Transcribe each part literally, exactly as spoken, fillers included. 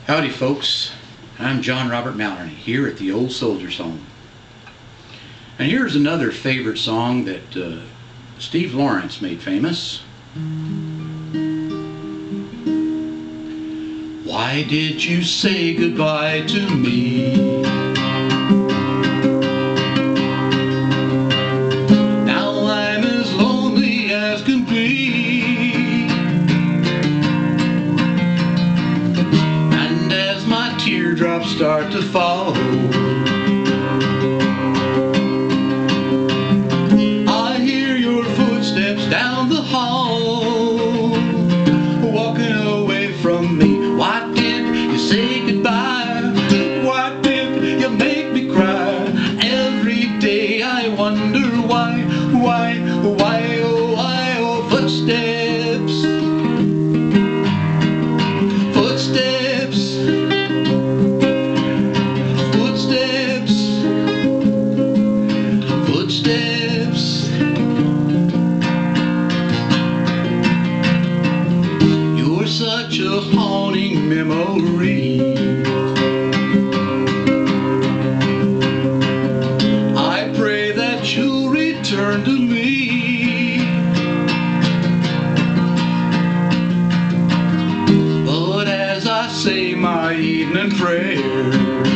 Howdy folks, I'm John Robert Mallernee here at the Old Soldiers Home. And here's another favorite song that uh, Steve Lawrence made famous. Why did you say goodbye to me? Now I'm as lonely as can be. Teardrops start to fall. I hear your footsteps down the hall, walking away from me. Why did you say goodbye? Why did you make me cry? Every day I wonder why, why, why, oh, why, oh, footsteps, footsteps. Footsteps. You're such a haunting memory. I pray that you'll return to me. But as I say my evening prayer,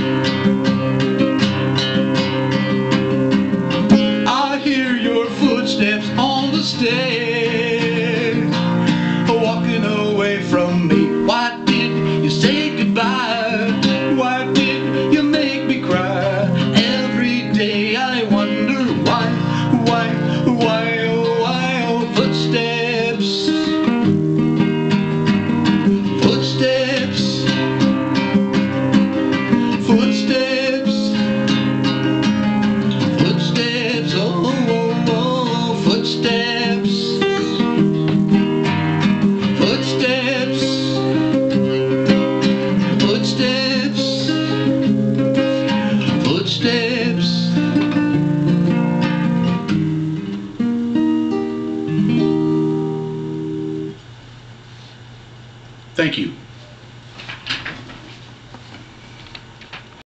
footsteps on the stairs, walking away from me. Why did you say goodbye? Why did you make me cry? Every day I wonder why, why, why, oh, why, oh, footsteps, footsteps, footsteps, footsteps, oh, footsteps, footsteps, footsteps, footsteps. Thank you.